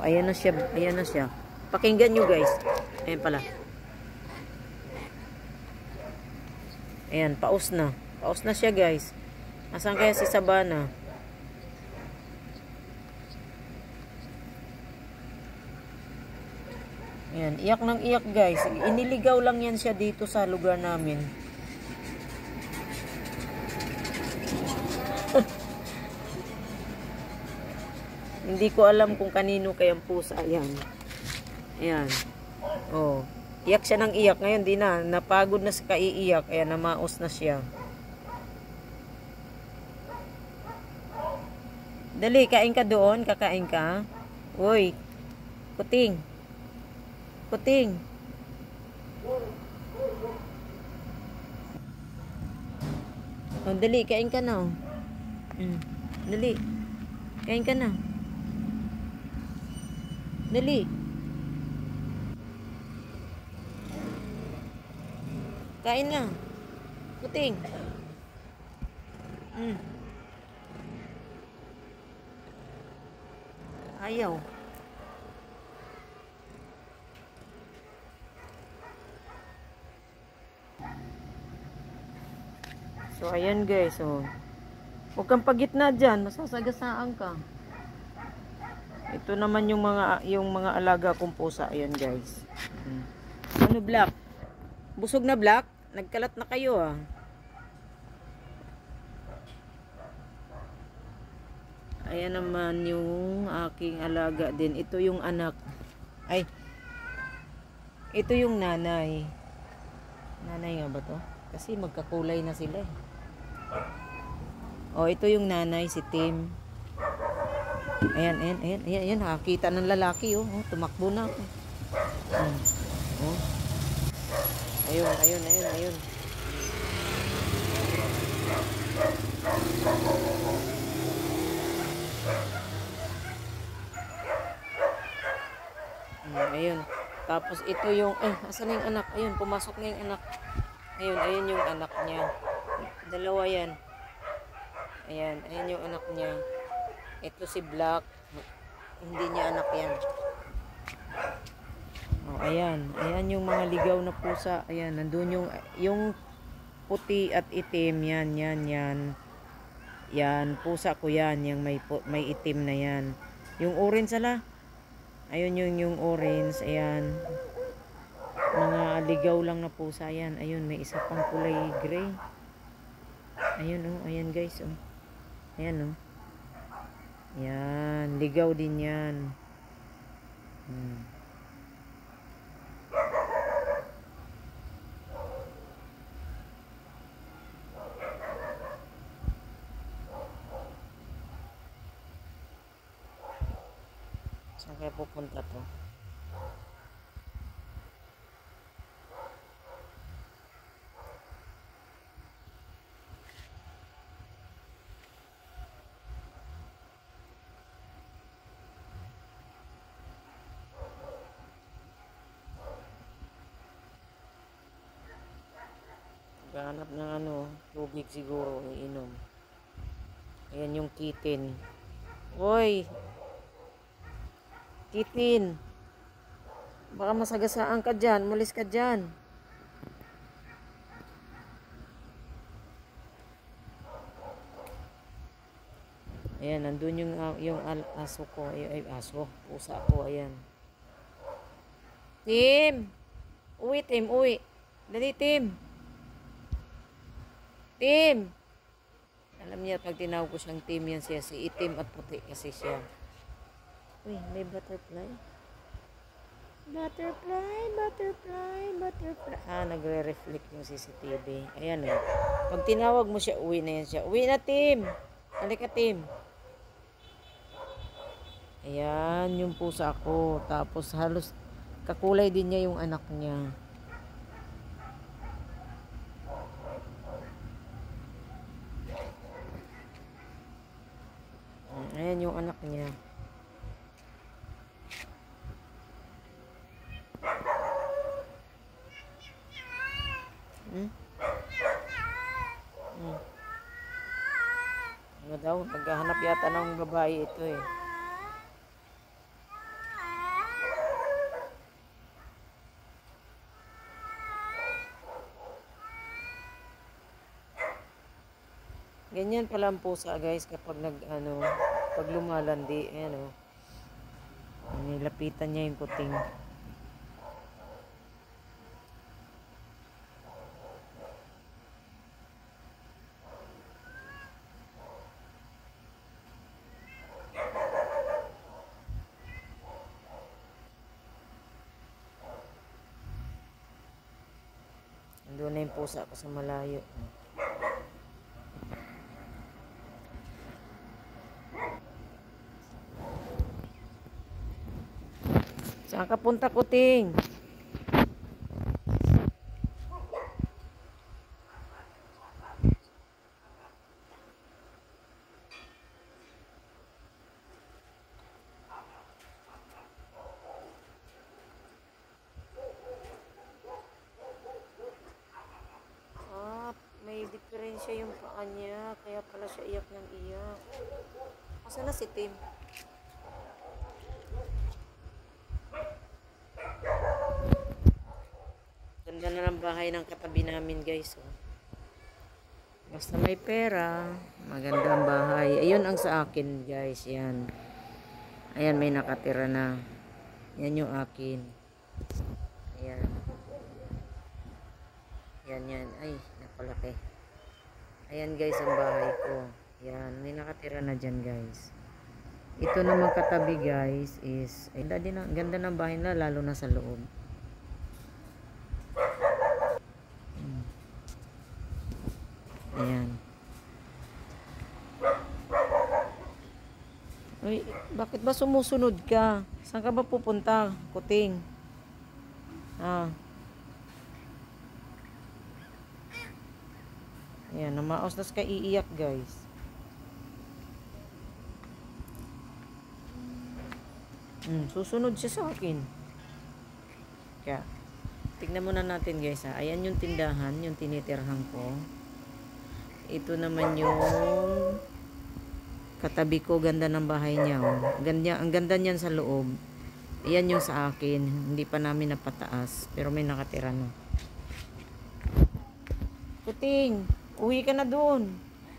ayan na siya. Ayan na siya. Pakinggan nyo guys. Ayan pala. Ayan, paus na. Paus na siya guys. Asan kaya si Sabana? Ayan, iyak ng iyak guys. Iniligaw lang yan siya dito sa lugar namin. Hindi ko alam kung kanino kayang pusa. Ayan. Ayan. Oh. Iyak siya ng iyak. Ngayon di na. Napagod na sa kaiiyak. Ayan, namaos na siya. Dali, kain ka doon. Kakain ka. Uy. Kuting. Kuting. Oh, dali, kain ka na. Dali. Kain ka na. Dali. Kain na. Kuting. Ayaw. So, ayan guys. Oh. Huwag kang pagitna dyan. Masasagasaan ka. Ito naman yung mga alaga kong pusa. Ayan guys. Ano black? Busog na black? Nagkalat na kayo ah. Ayan naman yung aking alaga din. Ito yung anak. Ay. Ito yung nanay. Nanay nga ba to? Kasi magkakulay na sila eh. Oh, ito yung nanay, si Tim. Ayan, ayan, ayan, ayan, ayan. Nakakita ng lalaki oh. Oh, tumakbo na ako. Oh. Ayun, ayun, ayun, ayun. Ayun. Tapos ito yung, asan na yung anak? Ayun, pumasok na yung anak. Ayun, ayun yung anak niya. Dalawa yan. Ayan, ayun yung anak niya. Ito si Black. Hindi niya anak yan. Oh, ayan. Ayan yung mga ligaw na pusa. Ayan, nandun yung puti at itim. Yan, yan, yan. Yan, pusa ko yan. Yung may itim na yan. Yung orange ala. Ayun yung orange. Ayan. Mga ligaw lang na pusa yan. Ayun, may isa pang kulay gray. Ayun, oh. Ayan, guys, oh. Ayan, oh. Yan. Ligaw din yan. Saan kaya pupunta to? Hanap ng tubig siguro, iinom. Ayan yung kitten. Hoy! Kitten! Baka masagasaan ka dyan. Mulis ka dyan. Ayan, nandun yung aso ko. Ay, aso. Pusa ko, ayan. Tim! Uwi, Tim, uwi. Dali, Tim. Tim! Alam niya, pag tinawag ko siyang Tim, yan siya. Si itim at puti kasi siya. Uy, may butterfly. Butterfly, butterfly, butterfly. Nagre-reflect yung CCTV. Ayan eh. Pag tinawag mo siya, uwi na yan siya. Uwi na, Tim! Halika, Tim. Ayan, yung pusa ko. Tapos halos kakulay din niya yung anak niya. Ayan yung anak niya. Ano daw? Naghahanap yata ng babae ito eh. Ganyan pala ang pusa guys kapag pag lumalandi, ayan o. Nilapitan niya yung kuting. Doon na yung pusa ko sa malayo. Saan ka punta, kuting? May diferensya yung paa niya, kaya pala siya iyak ng iyak. Asa na si Tim? Ganda na ng bahay ng katabi namin guys. Oh. Basta may pera, maganda ang bahay. Ayun ang sa akin guys, yan. Ayan, may nakatira na. Yan yung akin. Ayan. Yan. Ay, napalaki. Ayan guys, ang bahay ko. Yan, may nakatira na dyan guys. Ito naman katabi guys is, ay, ganda ng bahay na, lalo na sa loob. Ayan. Uy, bakit ba sumusunod ka? Saan ka ba pupunta, kuting? Ayan, namaos na ka iiyak guys. Susunod siya sa akin. Kaya, tignan muna natin guys ha. Ayan yung tindahan, yung tinitirhan ko. Ito naman yung katabi ko, ganda ng bahay niya. Oh. Ang ganda niyan sa loob. Ayan yung sa akin. Hindi pa namin napataas. Pero may nakatira na. Kuting, uwi ka na doon.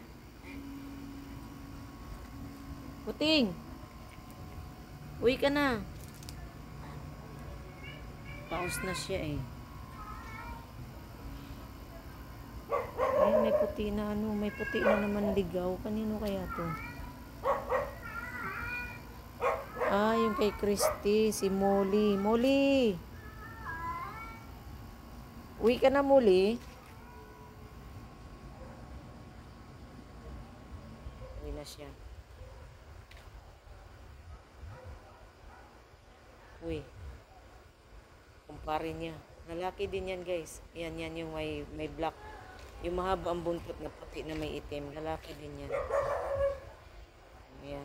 Kuting, uwi ka na. Paus na siya eh. Ay, may puti na may puti na naman ligaw. Kanino kaya to? Yung kay Christy, si Molly. Molly! Uwi ka na, Molly. Uwi na siya. Uwi. Kumpare niya. Lalaki din yan, guys. Yan yung may black. Yung mahaba ang buntot na puti na may itim. Lalaki din yan. Ayan.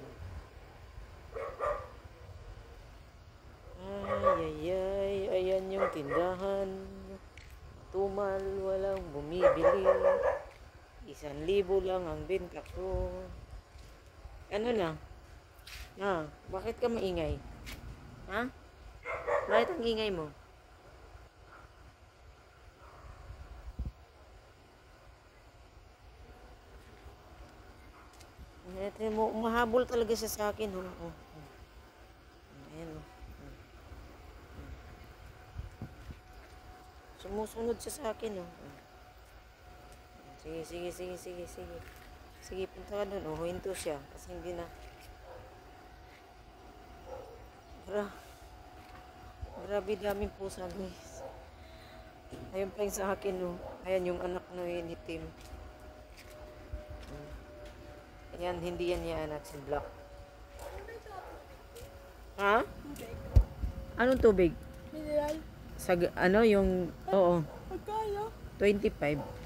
Ay. Ayan yung tindahan. Tumal, walang bumibili. 1,000 lang ang benta ko. Ano na? Bakit ka maingay? Ha? Bakit ang ingay mo? Mahabol talaga siya sa akin. Ayan. Sumusunod siya sa akin. Sige. Sige, punta ka doon. Huwinto siya. Kasi hindi na. Grabe daming pusa, guys. Ayun pa yung sa akin. Ayan yung anak na yun ni Tim. Ayan, hindi yan niya anak, si Black. Ha? Anong tubig? Mineral. Yung, oo. Magkano? 25.